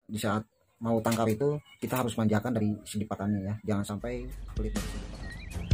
di saat mau tangkap itu kita harus manjakan dari segi pakannya ya, jangan sampai pelit dari segi pakan.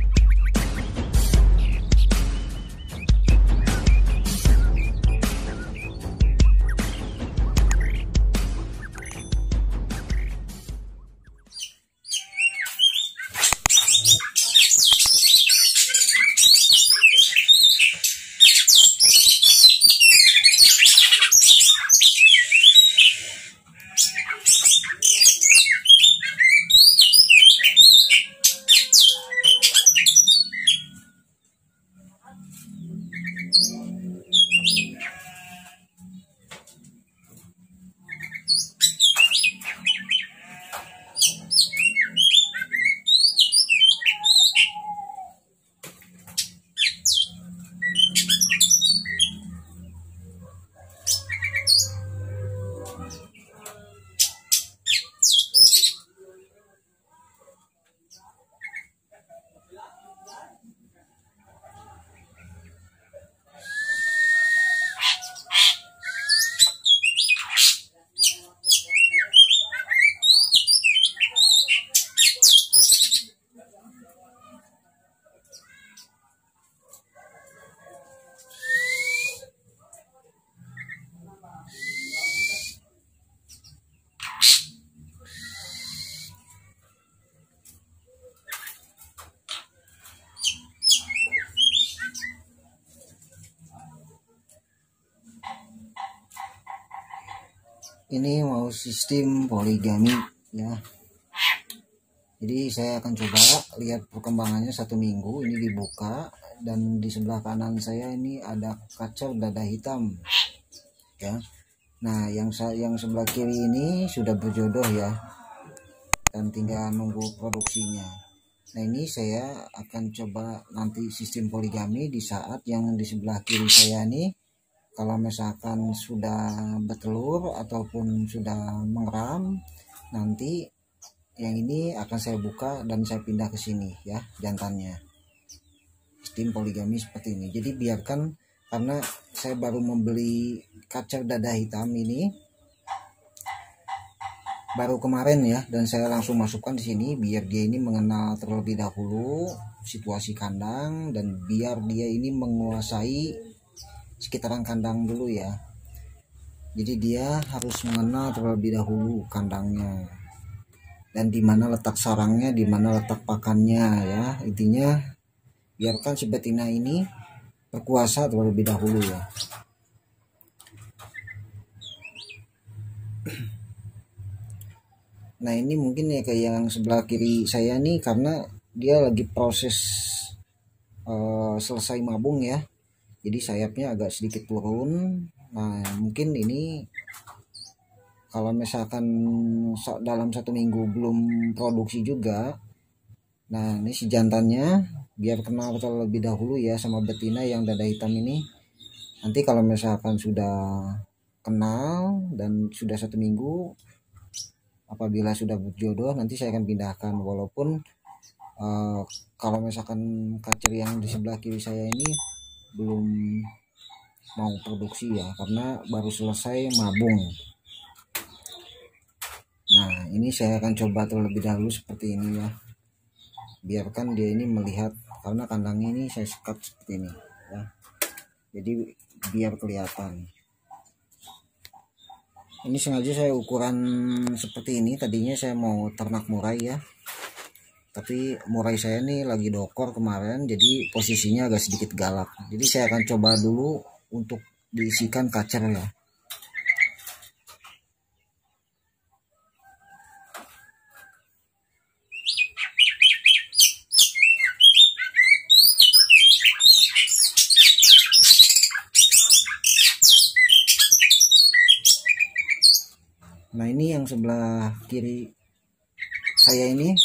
Ini mau sistem poligami ya. Jadi saya akan coba lihat perkembangannya 1 minggu. Ini dibuka dan di sebelah kanan saya ini ada kacer dada hitam ya. Nah yang sebelah kiri ini sudah berjodoh ya, dan tinggal nunggu produksinya. Nah ini saya akan coba nanti sistem poligami di saat yang di sebelah kiri saya ini, kalau misalkan sudah bertelur ataupun sudah mengeram, nanti yang ini akan saya buka dan saya pindah ke sini ya jantannya. Sistem poligami seperti ini. Jadi biarkan, karena saya baru membeli kacer dada hitam ini baru kemarin ya, dan saya langsung masukkan di sini biar dia ini mengenal terlebih dahulu situasi kandang dan biar dia ini menguasai sekitaran kandang dulu ya. Jadi dia harus mengenal terlebih dahulu kandangnya dan di mana letak sarangnya, di mana letak pakannya ya. Intinya biarkan si betina ini berkuasa terlebih dahulu ya. Nah ini mungkin ya kayak yang sebelah kiri saya nih, karena dia lagi proses selesai mabung ya, jadi sayapnya agak sedikit turun. Nah mungkin ini kalau misalkan dalam 1 minggu belum produksi juga, nah ini si jantannya biar kenal terlebih dahulu ya sama betina yang dada hitam ini. Nanti kalau misalkan sudah kenal dan sudah 1 minggu, apabila sudah berjodoh, nanti saya akan pindahkan. Walaupun kalau misalkan kacer yang di sebelah kiri saya ini belum mau produksi ya, karena baru selesai mabung. Nah ini saya akan coba terlebih dahulu seperti ini ya, biarkan dia ini melihat, karena kandangnya ini saya sekat seperti ini ya, jadi biar kelihatan. Ini sengaja saya ukuran seperti ini. Tadinya saya mau ternak murai ya, tapi murai saya nih lagi dokor kemarin, jadi posisinya agak sedikit galak. Jadi saya akan coba dulu untuk diisikan kacer ya. Nah ini yang sebelah kiri saya ini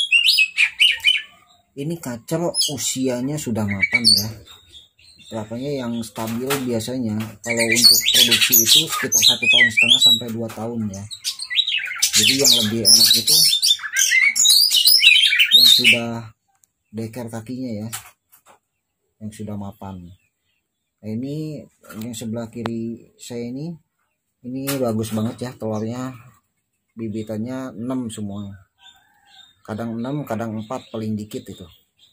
kacer usianya sudah mapan ya. Berapanya yang stabil biasanya kalau untuk produksi itu sekitar 1,5 tahun sampai 2 tahun ya. Jadi yang lebih enak itu yang sudah deker kakinya ya, yang sudah mapan. Nah ini yang sebelah kiri saya ini bagus banget ya telurnya, bibitannya 6 semua, kadang 6 kadang 4 paling dikit itu.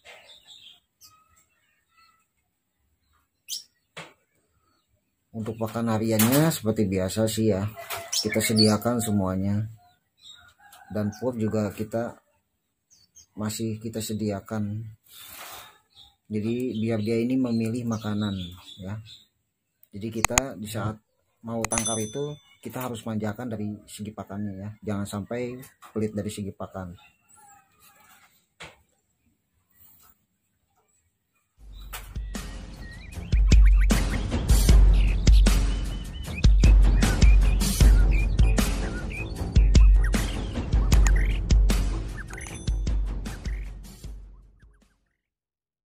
Untuk pakan hariannya seperti biasa sih ya, kita sediakan semuanya, dan food juga masih kita sediakan. Jadi biar dia ini memilih makanan ya. Jadi kita di saat mau tangkap itu kita harus manjakan dari segi pakannya ya, jangan sampai pelit dari segi pakan.